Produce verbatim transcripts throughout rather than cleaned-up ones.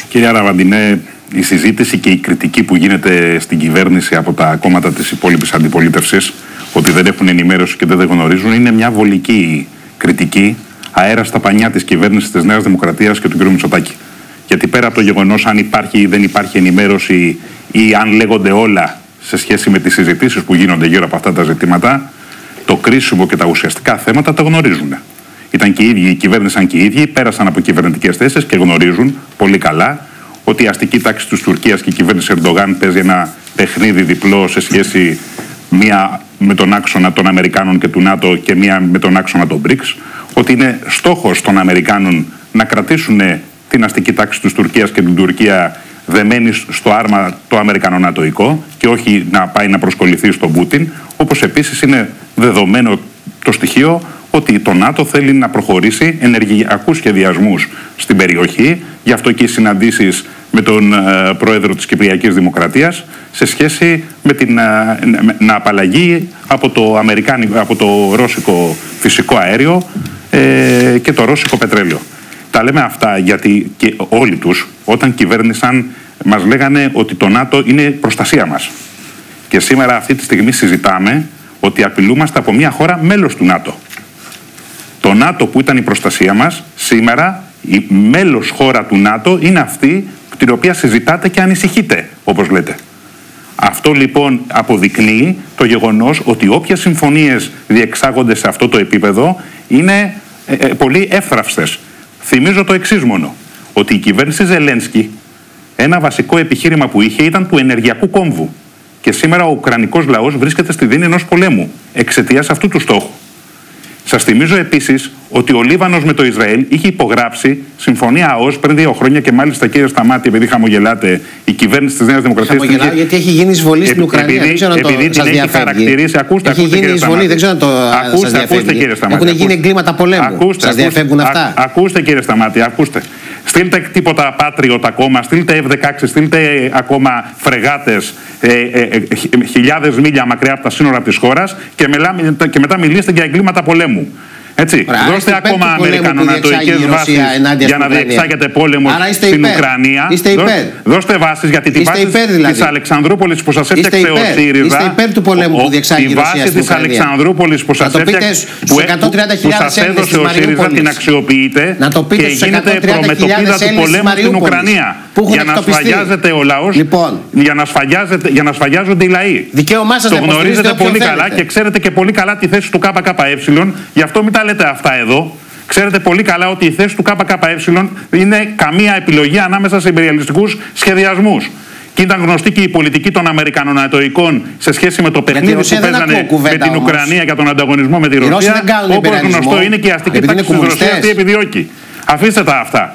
Κύριε Αραβαντινέ, η συζήτηση και η κριτική που γίνεται στην κυβέρνηση από τα κόμματα της υπόλοιπης αντιπολίτευσης ότι δεν έχουν ενημέρωση και δεν γνωρίζουν είναι μια βολική κριτική αέρα στα πανιά της κυβέρνησης της Νέας Δημοκρατίας και του κ. Μητσοτάκη. Γιατί πέρα από το γεγονός αν υπάρχει ή δεν υπάρχει ενημέρωση ή αν λέγονται όλα σε σχέση με τις συζητήσεις που γίνονται γύρω από αυτά τα ζητήματα, το κρίσιμο και τα ουσιαστικά θέματα τα γνωρίζουν. Ήταν και οι ίδιοι, κυβέρνησαν και οι ίδιοι, πέρασαν από κυβερνητικές θέσεις και γνωρίζουν πολύ καλά ότι η αστική τάξη της Τουρκίας και η κυβέρνηση Ερντογάν παίζει ένα παιχνίδι διπλό σε σχέση μία με τον άξονα των Αμερικάνων και του ΝΑΤΟ και μία με τον άξονα των μπρικς, ότι είναι στόχος των Αμερικάνων να κρατήσουν την αστική τάξη της Τουρκίας και την Τουρκία δεμένη στο άρμα το αμερικανονατοϊκό και όχι να πάει να προσκοληθεί στον Πούτιν, όπως επίσης είναι δεδομένο το στοιχείο ότι το ΝΑΤΟ θέλει να προχωρήσει ενεργειακούς σχεδιασμούς στην περιοχή, γι' αυτό και οι συναντήσεις με τον ε, πρόεδρο της Κυπριακής Δημοκρατίας σε σχέση με την ε, να απαλλαγεί από το, αμερικάνικο, από το ρώσικο φυσικό αέριο ε, και το ρώσικο πετρέλαιο. Τα λέμε αυτά γιατί και όλοι τους όταν κυβέρνησαν μας λέγανε ότι το ΝΑΤΟ είναι προστασία μας. Και σήμερα αυτή τη στιγμή συζητάμε ότι απειλούμαστε από μια χώρα μέλος του ΝΑΤΟ. Το ΝΑΤΟ που ήταν η προστασία μας, σήμερα η μέλος χώρα του ΝΑΤΟ είναι αυτή την οποία συζητάτε και ανησυχείτε, όπως λέτε. Αυτό λοιπόν αποδεικνύει το γεγονός ότι όποιες συμφωνίες διεξάγονται σε αυτό το επίπεδο είναι ε, ε, πολύ εύθραυστες. Θυμίζω το εξής μόνο, ότι η κυβέρνηση Ζελένσκι ένα βασικό επιχείρημα που είχε ήταν του ενεργειακού κόμβου. Και σήμερα ο Ουκρανικός λαός βρίσκεται στη δίνη ενός πολέμου εξαιτίας αυτού του στόχου. Σας θυμίζω επίσης ότι ο Λίβανος με το Ισραήλ είχε υπογράψει συμφωνία ΑΟΣ πριν δύο χρόνια και μάλιστα κύριε Σταμάτη, επειδή χαμογελάτε, η κυβέρνηση της Νέας Δημοκρατίας. Χαμογελάω είχε... γιατί έχει γίνει εισβολή στην Ουκρανία. Επειδή, δεν ξέρω επειδή το την έχει χαρακτηρίσει, ακούστε, έχει ακούστε γίνει κύριε εισβολή, δεν ξέρω αν το ακούστε, σας ακούστε κύριε Σταμάτη. Έχουν γίνει εγκλήματα πολέμου. Ακούστε, σας διαφεύγουν αυτά. Α, ακούστε κύριε Σταμάτη, ακούστε. Στείλτε τίποτα Patriot ακόμα, στείλτε εφ δεκαέξι, στείλτε ακόμα φρεγάτες ε, ε, ε, χιλιάδες μίλια μακριά από τα σύνορα της χώρας και, μελά, και μετά μιλήστε για εγκλήματα πολέμου. Έτσι, Άρα, δώστε ακόμα αμερικανονατοικές βάσεις για να διεξάγετε πόλεμο στην υπέρ. Ουκρανία. Είστε υπέρ. Δώστε βάσεις γιατί τη βάση δηλαδή. της Αλεξανδρούπολης που σας έφτιαξε ο ΣΥΡΙΖΑ. Είστε υπέρ του πολέμου που διεξάγει η Ρωσία στην Ουκρανία. Τη βάση της Αλεξανδρούπολης που σας έφτιαξε, που σας έδωσε ο ΣΥΡΙΖΑ, την αξιοποιείτε και γίνεται προμετωπίδα του πολέμου στην Ουκρανία. Για να σφαγιάζεται ο λαός, για να σφαγιάζονται οι λαοί. Το γνωρίζετε πολύ καλά και ξέρετε και πολύ καλά τη θέση του ΚΚΕ. Γι' αυτό μην τα λέτε αυτά εδώ. Ξέρετε πολύ καλά ότι η θέση του ΚΚΕ είναι καμία επιλογή ανάμεσα σε imperialιστικούς σχεδιασμούς. Και ήταν γνωστή και η πολιτική των Αμερικανονατοϊκών σε σχέση με το παιχνίδι που παίζανε με την Ουκρανία για τον ανταγωνισμό με τη Ρωσία. Όπως γνωστό είναι και η αστική τάξη της Ρωσίας τι επιδιώκει. Αφήστε τα αυτά.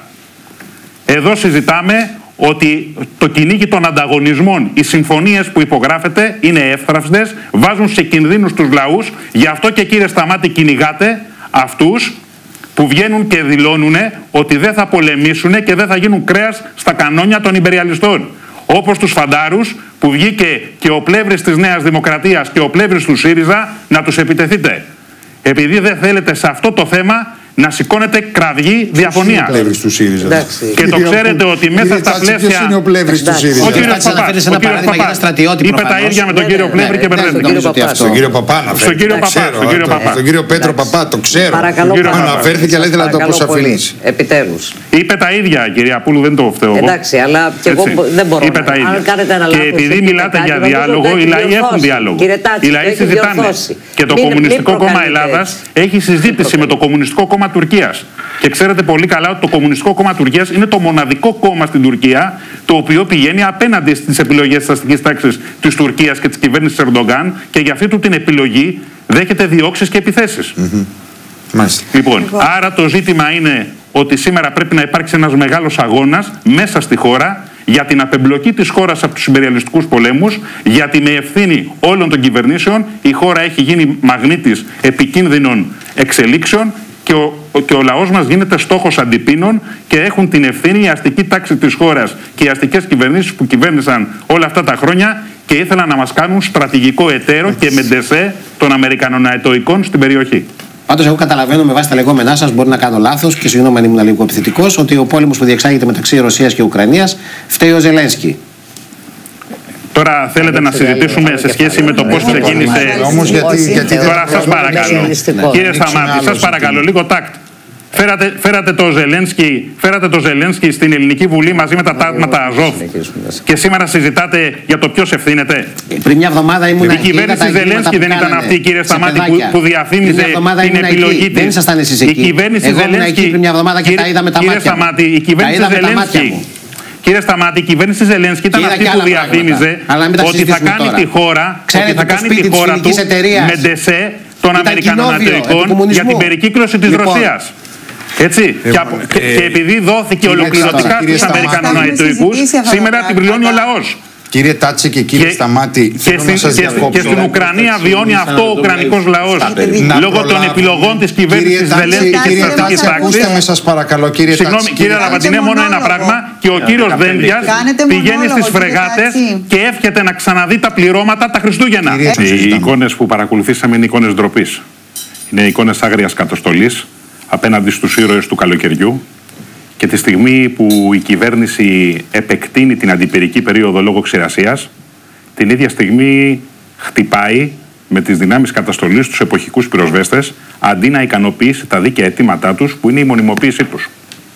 Εδώ συζητάμε ότι το κυνήγι των ανταγωνισμών, οι συμφωνίες που υπογράφεται είναι εύθραυστες, βάζουν σε κινδύνους τους λαούς. Γι' αυτό και κύριε Σταμάτη κυνηγάτε αυτούς που βγαίνουν και δηλώνουν ότι δεν θα πολεμήσουν και δεν θα γίνουν κρέας στα κανόνια των υπεριαλιστών. Όπως τους φαντάρους που βγήκε και ο πλεύρης της Νέας Δημοκρατίας και ο πλεύρης του ΣΥΡΙΖΑ να τους επιτεθείτε. Επειδή δεν θέλετε σε αυτό το θέμα να σηκώνετε κραυγή διαφωνία. Του ΣΥΡΙΖΑ. Και το ξέρετε ότι μέσα στα πλαίσια. Ποιος είναι ο πλεύρης του ΣΥΡΙΖΑ? Ο κύριος Παπά. Είπε τα ίδια με τον κύριο Πλεύρη και μπερδεύτηκε. Στον κύριο Παπά. Στον κύριο Παπά. Στον κύριο Πέτρο Παπά, το ξέρω. Αναφέρθηκε, αλλά ήθελα να το αποσαφηνίσει. Επιτέλους. Είπε τα ίδια, κυρία Πούλου, δεν το φταίω. Εντάξει, αλλά και εγώ δεν μπορώ να. Και επειδή μιλάτε για διάλογο, οι λαοί έχουν διάλογο. Οι λαοί συζητάνε. Και το Κομμουνιστικό Κόμμα Ελλάδας έχει συζήτηση με το Κομμουνιστικό Κόμμα Τουρκίας. Και ξέρετε πολύ καλά ότι το Κομμουνιστικό Κόμμα Τουρκίας είναι το μοναδικό κόμμα στην Τουρκία το οποίο πηγαίνει απέναντι στις επιλογές της αστικής τάξης της Τουρκίας και της κυβέρνησης Ερντογκάν και για αυτή του την επιλογή δέχεται διώξεις και επιθέσεις. Mm-hmm. Λοιπόν, λοιπόν, άρα το ζήτημα είναι ότι σήμερα πρέπει να υπάρξει ένας μεγάλος αγώνας μέσα στη χώρα για την απεμπλοκή της χώρας από τους υπεριαλιστικούς πολέμους, γιατί με ευθύνη όλων των κυβερνήσεων η χώρα έχει γίνει μαγνήτης επικίνδυνων εξελίξεων και ο, και ο λαός μας γίνεται στόχος αντιπίνων και έχουν την ευθύνη η αστική τάξη της χώρας και οι αστικές κυβερνήσεις που κυβέρνησαν όλα αυτά τα χρόνια και ήθελαν να μας κάνουν στρατηγικό εταίρο και μεντεσέ των Αμερικανοναετοϊκών στην περιοχή. Πάντως, εγώ καταλαβαίνω με βάση τα λεγόμενά σας, μπορεί να κάνω λάθος και συγγνώμη αν ήμουν λίγο επιθετικός, ότι ο πόλεμος που διεξάγεται μεταξύ Ρωσίας και Ουκρανίας φταίει ο Ζελένσκι. Τώρα θέλετε να συζητήσουμε σε σχέση με το πώς ξεκίνησε. Όμως γιατί, γιατί Τώρα σας παρακαλώ. Κύριε Σταμάτη, σας παρακαλώ, λίγο τάκτ. Φέρατε, φέρατε, το Ζελένσκι, φέρατε το Ζελένσκι στην Ελληνική Βουλή μαζί με τα τάγματα Αζόφ και σήμερα συζητάτε για το ποιος ευθύνεται. Πριν μια εβδομάδα ήμουν εκεί. Η κυβέρνηση Ζελένσκι δεν ήταν αυτή, κύριε Σταμάτη, που, που διαφήμιζε την επιλογή της. Δεν ήσασταν εσείς εκεί. Η κυβέρνηση Εγώ ήμουν εκεί πριν μια εβδομάδα και τα είδα με τα μάτια μου. Κύριε Σταμάτη, η κυβέρνηση Ζελένσκι. Κύριε Σταμάτη, η κυβέρνηση Ζελένσκι ήταν αυτή που διαφήμιζε ότι θα κάνει τη χώρα, ότι θα κάνει τη χώρα του με ντεσέ των Αμερικανονατοικών για την περικύκλωση της Ρωσίας. Έτσι. Ε, και, απο, ε, και, και επειδή δόθηκε ολοκληρωτικά στους Αμερικανονατοικούς, σήμερα την πληρώνει ο λαός. Κύριε Τάτση και κύριε και, Σταμάτη, και, θέλω στην, να σας και, και στην Ουκρανία βιώνει αυτό ο Ουκρανικός λαός λόγω των επιλογών της κυβέρνησης Ζελένσκι και της αστικής τάξης. Ακούστε με, σας παρακαλώ, κύριε Τάτση. Συγγνώμη, κύριε Αραβαντινέ, μόνο ένα πράγμα. Και ο κύριος Δένδιας πηγαίνει στις φρεγάτες και εύχεται να ξαναδεί τα πληρώματα τα Χριστούγεννα. Οι εικόνες που παρακολουθήσαμε είναι εικόνες ντροπής. Είναι εικόνες άγριας καταστολής απέναντι στους ήρωες του καλοκαιριού. Και τη στιγμή που η κυβέρνηση επεκτείνει την αντιπυρική περίοδο λόγω ξηρασίας, την ίδια στιγμή χτυπάει με τις δυνάμεις καταστολής τους εποχικούς πυροσβέστες, αντί να ικανοποιήσει τα δίκαια αιτήματά τους, που είναι η μονιμοποίησή τους.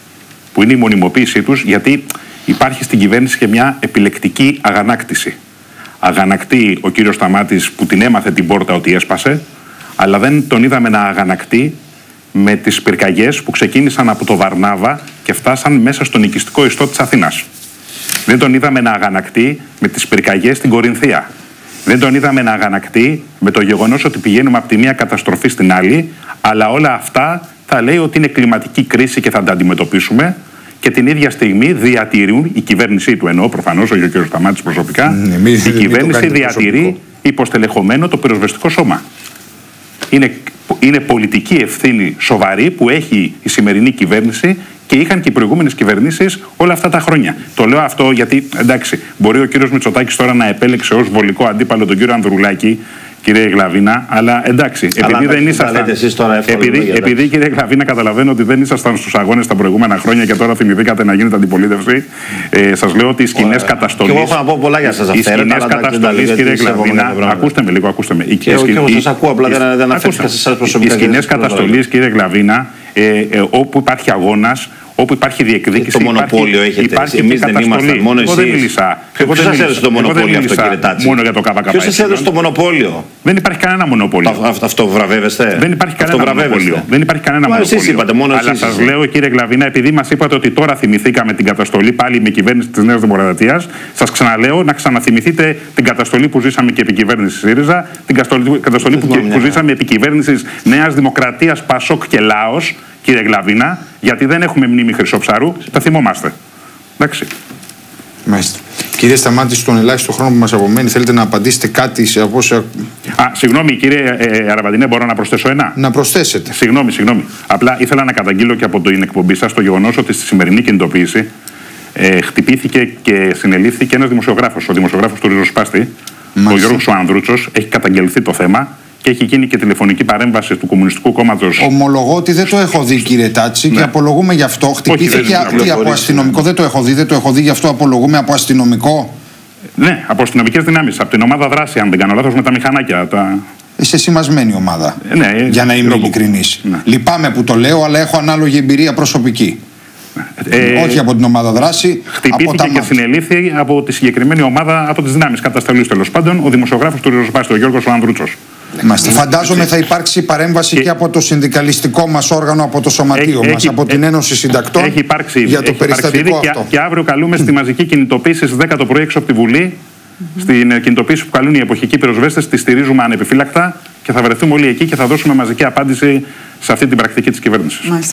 Που είναι η μονιμοποίησή τους, γιατί υπάρχει στην κυβέρνηση και μια επιλεκτική αγανάκτηση. Αγανακτεί ο κύριος Σταμάτης που την έμαθε την πόρτα ότι έσπασε, αλλά δεν τον είδαμε να αγανακτεί με τις πυρκαγιές που ξεκίνησαν από το Βαρνάβα και φτάσαν μέσα στον οικιστικό ιστό της Αθήνας. Δεν τον είδαμε να αγανακτεί με τις πυρκαγιές στην Κορινθία. Δεν τον είδαμε να αγανακτεί με το γεγονός ότι πηγαίνουμε από τη μία καταστροφή στην άλλη, αλλά όλα αυτά θα λέει ότι είναι κλιματική κρίση και θα τα αντιμετωπίσουμε, και την ίδια στιγμή διατηρούν, η κυβέρνησή του εννοώ προφανώς, όχι ο κ. Σταμάτης προσωπικά, mm, μη, η κυβέρνηση διατηρεί υποστελεχωμένο το πυροσβεστικό σώμα. Είναι Είναι πολιτική ευθύνη σοβαρή που έχει η σημερινή κυβέρνηση και είχαν και οι προηγούμενες κυβερνήσεις όλα αυτά τα χρόνια. Το λέω αυτό γιατί, εντάξει, μπορεί ο κύριος Μητσοτάκης τώρα να επέλεξε ως βολικό αντίπαλο τον κύριο Ανδρουλάκη, κύριε Γλαβίνα, αλλά εντάξει, αλλά επειδή δεν ήσασταν. Επειδή, επειδή, κύριε Γλαβίνα, καταλαβαίνω ότι δεν ήσασταν στους αγώνες τα προηγούμενα χρόνια και τώρα θυμηθήκατε να γίνετε αντιπολίτευση. Ε, σας λέω ότι οι σκηνές καταστολής. Και εγώ έχω να πω πολλά για σας αυτά. Οι σκηνές καταστολής, κύριε Γλαβίνα, ακούστε με λίγο, ακούστε με. Οι σκηνές καταστολής, κύριε Γλαβίνα, όπου υπάρχει αγώνας, όπου υπάρχει διεκδίκηση. Το μονοπόλιο έχετε. Εμείς δεν ήμασταν. Μόνο εσείς. Εγώ δεν μίλησα. Ποιος σας έδωσε το μονοπόλιο αυτό, κύριε Τάτση? Μόνο για το ΚΚΕ. Ποιος σας έδωσε το μονοπόλιο? Δεν υπάρχει κανένα μονοπόλιο. Αυτό βραβεύεστε? Δεν υπάρχει κανένα μονοπόλιο. Δεν υπάρχει κανένα μονοπόλιο. Εσείς είπατε, μόνο εσείς. Αλλά σας λέω, κύριε Γλαβίνα, επειδή μας είπατε ότι τώρα θυμηθήκαμε την καταστολή πάλι με κυβέρνηση της Νέας Δημοκρατίας, σας ξαναλέω να ξαναθυμηθείτε την καταστολή που ζήσαμε και επί κυβέρνηση ΣΥΡΙΖΑ, την καταστολή που, που ζήσαμε επί κυβέρνησης Νέας Δημοκρατίας, Πασόκ και Λάος. Κύριε Γλαβίνα, γιατί δεν έχουμε μνήμη Χρυσόψαρου, τα θυμόμαστε. Εντάξει. Μάλιστα. Κύριε Σταμάτη, στον ελάχιστο χρόνο που μας απομένει, θέλετε να απαντήσετε κάτι σε από όσα. Α, συγγνώμη, κύριε ε, Αραβαντινέ, μπορώ να προσθέσω ένα? Να προσθέσετε. Συγγνώμη, συγγνώμη. Απλά ήθελα να καταγγείλω και από την εκπομπή σας το γεγονός ότι στη σημερινή κινητοποίηση ε, χτυπήθηκε και συνελήφθηκε ένας δημοσιογράφος, ο δημοσιογράφος του Ριζοσπάστη, ο Γιώργος ο Ανδρούτσος. Έχει καταγγελθεί το θέμα. Και έχει γίνει και τηλεφωνική παρέμβαση του Κομμουνιστικού Κόμματος. Ομολογώ ότι δεν το έχω δει, κύριε Τάτση, ναι. Και απολογούμε γι' αυτό. Χτυπήθηκε αυτή από αστυνομικό. Δεν το έχω δει, δεν το έχω δει, γι' αυτό απολογούμε από αστυνομικό. Ναι, από αστυνομικές δυνάμεις. Από την ομάδα δράση, αν δεν κάνω λάθος, με τα μηχανάκια. Τα... Είσαι σημασμένη ομάδα. Ναι, για να είμαι ειλικρινής. Ναι. Λυπάμαι που το λέω, αλλά έχω ανάλογη εμπειρία προσωπική. Ε, Όχι από την ομάδα δράση. Χτυπήθηκε από και συνελήφθη από τη συγκεκριμένη ομάδα, από τις δυνάμεις καταστολής τέλος πάντων, ο δημοσιογράφος του Ριζοσπάστη, ο Γιώργος ο Ανδρούτσος. Μάλιστα. Φαντάζομαι θα υπάρξει παρέμβαση και, και από το συνδικαλιστικό μας όργανο, από το σωματείο έχει, μας, έχει, από την Ένωση Συντακτών. Έχει υπάρξει, για το έχει περιστατικό υπάρξει αυτό. Και, και αύριο καλούμε στη μαζική κινητοποίηση στις δέκα το πρωί έξω από τη Βουλή. Mm-hmm. Στην κινητοποίηση που καλούν οι εποχικοί πυροσβέστες, τη στηρίζουμε ανεπιφύλακτα και θα βρεθούμε όλοι εκεί και θα δώσουμε μαζική απάντηση σε αυτή την πρακτική της κυβέρνησης.